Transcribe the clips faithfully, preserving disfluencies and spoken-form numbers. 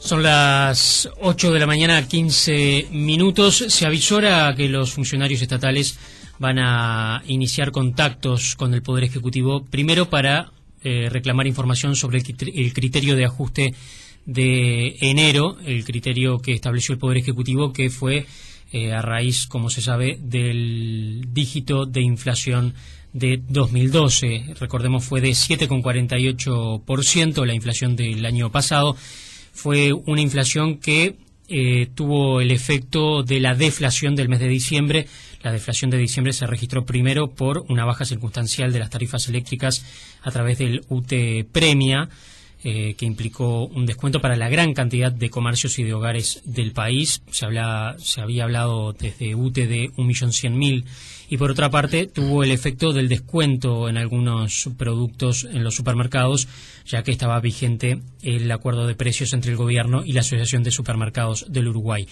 Son las ocho de la mañana, quince minutos. Se avisora que los funcionarios estatales van a iniciar contactos con el Poder Ejecutivo, primero para eh, reclamar información sobre el criterio de ajuste de enero, el criterio que estableció el Poder Ejecutivo, que fue eh, a raíz, como se sabe, del dígito de inflación de dos mil doce. Recordemos, fue de siete coma cuarenta y ocho por ciento la inflación del año pasado. Fue una inflación que eh, tuvo el efecto de la deflación del mes de diciembre. La deflación de diciembre se registró primero por una baja circunstancial de las tarifas eléctricas a través del U T E Premia, eh, que implicó un descuento para la gran cantidad de comercios y de hogares del país. Se, habla, se había hablado desde U T E de un millón cien mil. Y por otra parte, tuvo el efecto del descuento en algunos productos en los supermercados, ya que estaba vigente el acuerdo de precios entre el gobierno y la Asociación de Supermercados del Uruguay.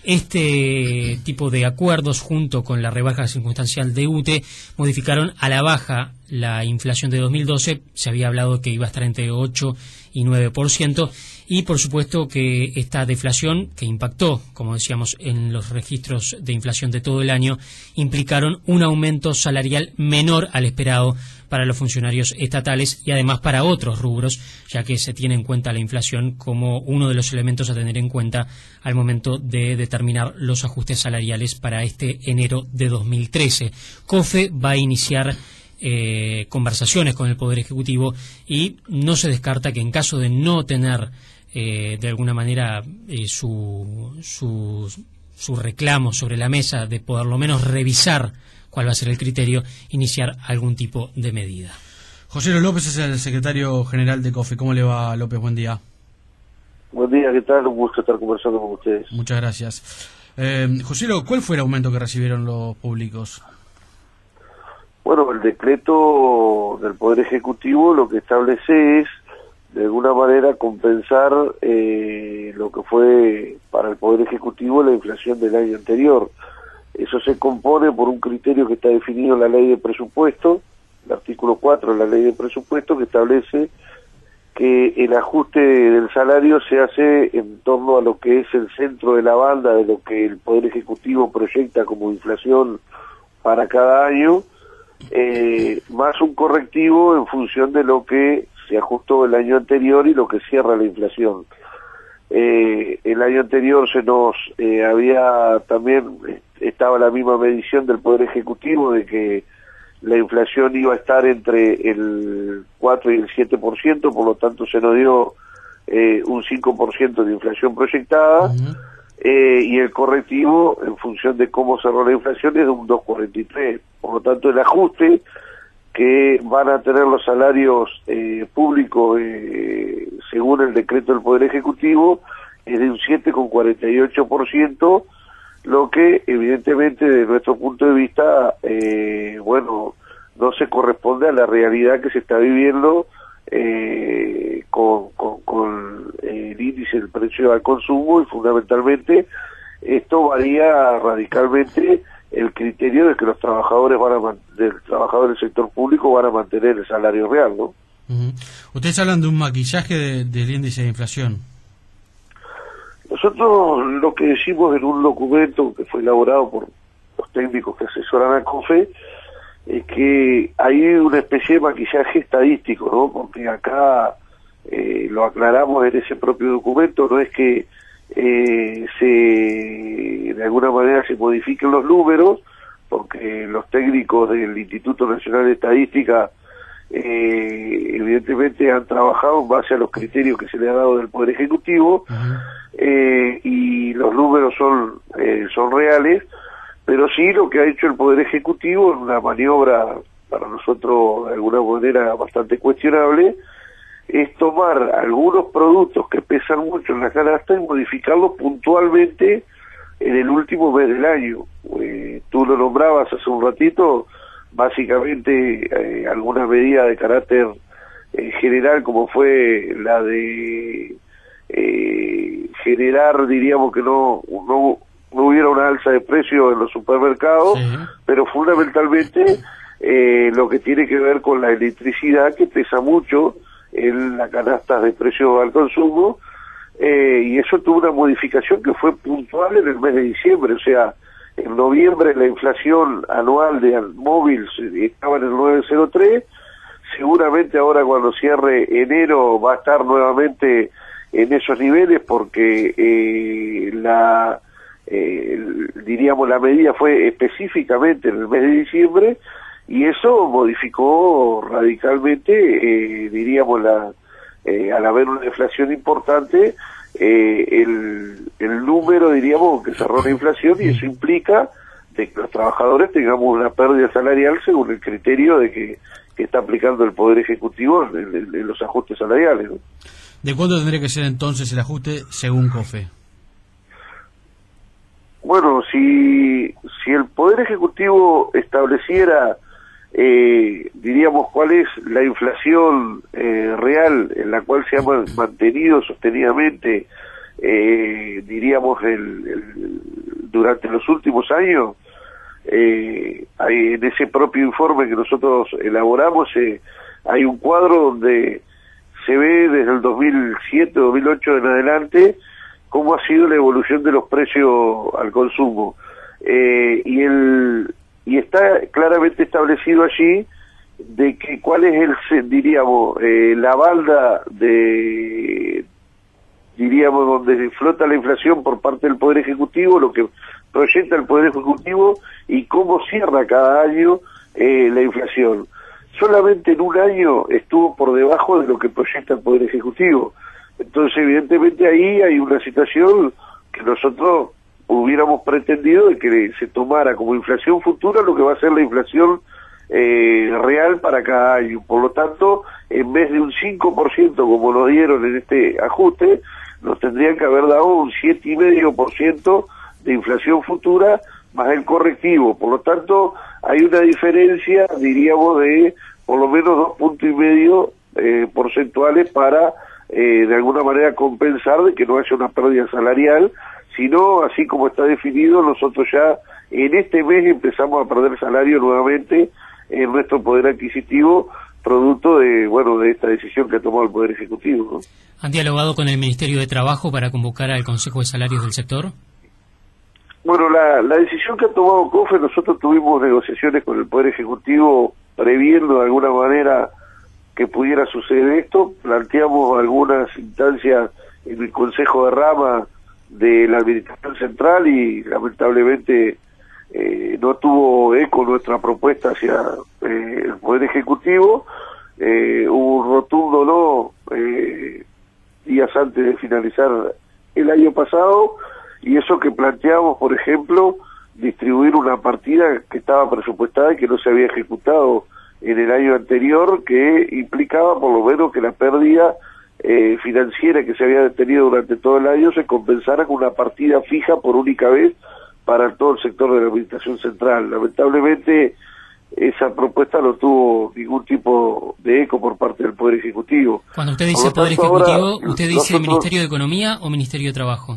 Este tipo de acuerdos, junto con la rebaja circunstancial de U T E, modificaron a la baja la inflación de dos mil doce. Se había hablado que iba a estar entre ocho y nueve por ciento. Y por supuesto que esta deflación, que impactó, como decíamos, en los registros de inflación de todo el año, implicaron un aumento salarial menor al esperado para los funcionarios estatales y además para otros rubros, ya que se tiene en cuenta la inflación como uno de los elementos a tener en cuenta al momento de determinar los ajustes salariales para este enero de dos mil trece. COFE va a iniciar eh, conversaciones con el Poder Ejecutivo y no se descarta que en caso de no tener Eh, de alguna manera eh, su, su, su reclamo sobre la mesa, de poderlo menos revisar cuál va a ser el criterio, iniciar algún tipo de medida. José López es el secretario general de COFE. ¿Cómo le va, López? Buen día. Buen día, ¿qué tal? Un gusto estar conversando con ustedes. Muchas gracias. Eh, José, ¿cuál fue el aumento que recibieron los públicos? Bueno, el decreto del Poder Ejecutivo lo que establece es, de alguna manera, compensar eh, lo que fue para el Poder Ejecutivo la inflación del año anterior. Eso se compone por un criterio que está definido en la Ley de Presupuesto, el artículo cuatro de la Ley de Presupuesto, que establece que el ajuste del salario se hace en torno a lo que es el centro de la banda de lo que el Poder Ejecutivo proyecta como inflación para cada año, eh, más un correctivo en función de lo que se ajustó el año anterior y lo que cierra la inflación. Eh, el año anterior se nos eh, había también, estaba la misma medición del Poder Ejecutivo de que la inflación iba a estar entre el cuatro y el siete por ciento, por lo tanto se nos dio eh, un cinco por ciento de inflación proyectada, uh-huh. eh, y el correctivo, en función de cómo cerró la inflación, es de un dos coma cuarenta y tres. Por lo tanto, el ajuste que van a tener los salarios eh, públicos eh, según el decreto del Poder Ejecutivo es de un siete coma cuarenta y ocho por ciento, lo que evidentemente desde nuestro punto de vista eh, bueno, no se corresponde a la realidad que se está viviendo eh, con, con, con el índice del precio al consumo, y fundamentalmente esto varía radicalmente el criterio de que los trabajadores van a man- del trabajador del sector público van a mantener el salario real, ¿no? Uh-huh. Ustedes hablan de un maquillaje de, del índice de inflación. Nosotros lo que decimos en un documento que fue elaborado por los técnicos que asesoran a COFE es que hay una especie de maquillaje estadístico, ¿no? Porque acá eh, lo aclaramos en ese propio documento, no es que Eh, se de alguna manera se modifiquen los números, porque los técnicos del Instituto Nacional de Estadística eh, evidentemente han trabajado en base a los criterios que se le ha dado del Poder Ejecutivo, uh-huh. eh, y los números son eh, son reales, pero sí lo que ha hecho el Poder Ejecutivo en una maniobra para nosotros de alguna manera bastante cuestionable, es tomar algunos productos que pesan mucho en la canasta y modificarlos puntualmente en el último mes del año. Eh, tú lo nombrabas hace un ratito, básicamente eh, algunas medidas de carácter eh, general, como fue la de eh, generar, diríamos que no, no, no hubiera una alza de precios en los supermercados, sí. Pero fundamentalmente eh, lo que tiene que ver con la electricidad, que pesa mucho en la canasta de precios al consumo, eh, y eso tuvo una modificación que fue puntual en el mes de diciembre, o sea, en noviembre la inflación anual de móvil estaba en el nueve coma cero tres, seguramente ahora cuando cierre enero va a estar nuevamente en esos niveles porque eh, la eh, diríamos la medida fue específicamente en el mes de diciembre y eso modificó radicalmente eh, diríamos la eh, al haber una inflación importante eh, el, el número diríamos que cerró la inflación y eso implica de que los trabajadores tengamos una pérdida salarial según el criterio de que, que está aplicando el Poder Ejecutivo en, en, en los ajustes salariales, ¿no? ¿De cuánto tendría que ser entonces el ajuste según COFE? Bueno, si, si el Poder Ejecutivo estableciera, eh, diríamos, cuál es la inflación eh, real en la cual se ha mantenido sostenidamente, eh, diríamos, el, el, durante los últimos años, eh, hay, en ese propio informe que nosotros elaboramos, eh, hay un cuadro donde se ve desde el dos mil siete, dos mil ocho en adelante cómo ha sido la evolución de los precios al consumo. Eh, y el y está claramente establecido allí de que cuál es el, diríamos, eh, la balda de, diríamos, donde flota la inflación por parte del Poder Ejecutivo, lo que proyecta el Poder Ejecutivo y cómo cierra cada año eh, la inflación. Solamente en un año estuvo por debajo de lo que proyecta el Poder Ejecutivo. Entonces, evidentemente, ahí hay una situación que nosotros hubiéramos pretendido de que se tomara como inflación futura lo que va a ser la inflación eh, real para cada año. Por lo tanto, en vez de un cinco por ciento como nos dieron en este ajuste, nos tendrían que haber dado un siete coma cinco por ciento de inflación futura más el correctivo. Por lo tanto, hay una diferencia, diríamos, de por lo menos dos puntos y medio eh, porcentuales para, eh, de alguna manera, compensar de que no haya una pérdida salarial, sino, así como está definido, nosotros ya en este mes empezamos a perder salario nuevamente en nuestro poder adquisitivo, producto de, bueno, de esta decisión que ha tomado el Poder Ejecutivo, ¿no? ¿Han dialogado con el Ministerio de Trabajo para convocar al Consejo de Salarios del sector? Bueno, la, la decisión que ha tomado COFE, nosotros tuvimos negociaciones con el Poder Ejecutivo previendo de alguna manera que pudiera suceder esto, planteamos algunas instancias en el Consejo de Rama de la Administración Central y lamentablemente eh, no tuvo eco nuestra propuesta hacia eh, el Poder Ejecutivo, eh, hubo un rotundo no eh, días antes de finalizar el año pasado. Y eso que planteamos, por ejemplo, distribuir una partida que estaba presupuestada y que no se había ejecutado en el año anterior, que implicaba por lo menos que la pérdida eh, financiera que se había tenido durante todo el año se compensara con una partida fija por única vez para todo el sector de la Administración Central. Lamentablemente, esa propuesta no tuvo ningún tipo de eco por parte del Poder Ejecutivo. Cuando usted dice Poder Ejecutivo, ¿usted dice Ministerio de Economía o Ministerio de Trabajo?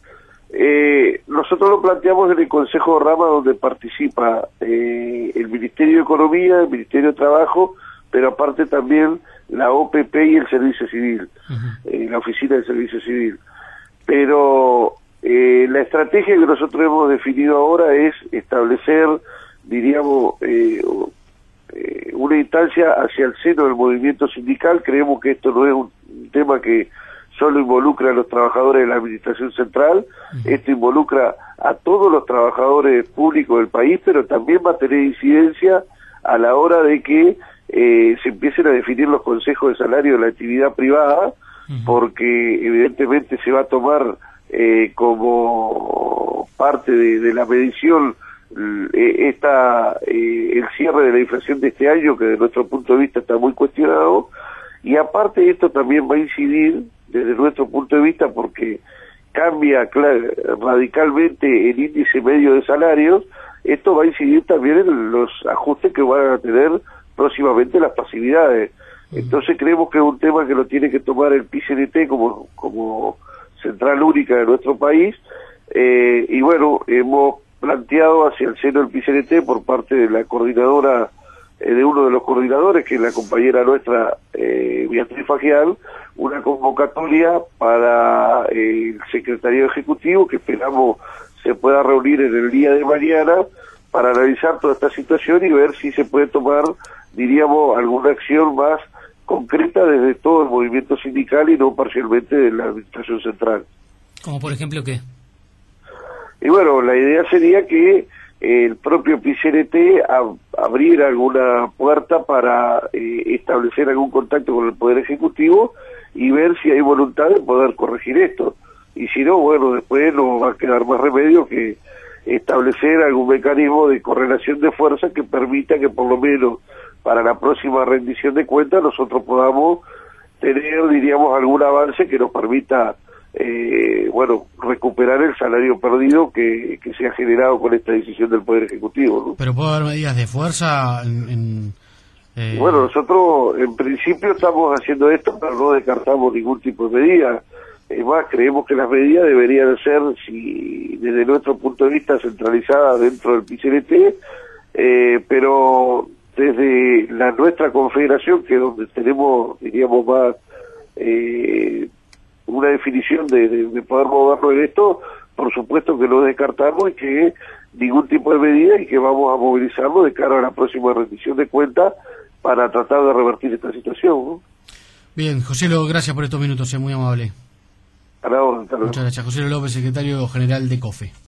Eh, nosotros lo planteamos en el Consejo de Rama, donde participa eh, el Ministerio de Economía, el Ministerio de Trabajo, pero aparte también la O P P y el Servicio Civil, uh-huh. eh, la Oficina del Servicio Civil. Pero eh, la estrategia que nosotros hemos definido ahora es establecer, diríamos, eh, eh, una instancia hacia el seno del movimiento sindical. Creemos que esto no es un tema que solo involucra a los trabajadores de la Administración Central, esto involucra a todos los trabajadores públicos del país, pero también va a tener incidencia a la hora de que eh, se empiecen a definir los consejos de salario de la actividad privada, porque evidentemente se va a tomar eh, como parte de, de la medición eh, esta eh, el cierre de la inflación de este año, que de nuestro punto de vista está muy cuestionado, y aparte esto también va a incidir desde nuestro punto de vista porque cambia radicalmente el índice medio de salarios. Esto va a incidir también en los ajustes que van a tener próximamente las pasividades. Entonces creemos que es un tema que lo tiene que tomar el P I C N T como, como central única de nuestro país, eh, y bueno, hemos planteado hacia el seno del P I C N T por parte de la coordinadora eh, de uno de los coordinadores, que es la compañera nuestra, eh, Beatriz Fagial, una convocatoria para eh, el secretario ejecutivo, que esperamos se pueda reunir en el día de mañana para analizar toda esta situación y ver si se puede tomar, diríamos, alguna acción más concreta desde todo el movimiento sindical y no parcialmente de la administración central. ¿Como por ejemplo qué? Y bueno, la idea sería que el propio P C N T ab abriera alguna puerta para eh, establecer algún contacto con el Poder Ejecutivo y ver si hay voluntad de poder corregir esto. Y si no, bueno, después no va a quedar más remedio que establecer algún mecanismo de correlación de fuerza que permita que por lo menos para la próxima rendición de cuentas nosotros podamos tener, diríamos, algún avance que nos permita Eh, bueno, recuperar el salario perdido que, que se ha generado con esta decisión del Poder Ejecutivo, ¿no? Pero puede haber medidas de fuerza en... en eh... Bueno, nosotros en principio estamos haciendo esto, pero no descartamos ningún tipo de medida. Es más, creemos que las medidas deberían ser, si desde nuestro punto de vista, centralizadas dentro del P C N T, eh, pero desde la nuestra confederación, que es donde tenemos, diríamos, más eh, una definición de, de, de poder movernos en esto, por supuesto que lo descartamos y que ningún tipo de medida y que vamos a movilizarlo de cara a la próxima rendición de cuentas para tratar de revertir esta situación, ¿no? Bien, Joselo, gracias por estos minutos, es muy amable. A la orden, Muchas gracias. Joselo López, secretario general de COFE.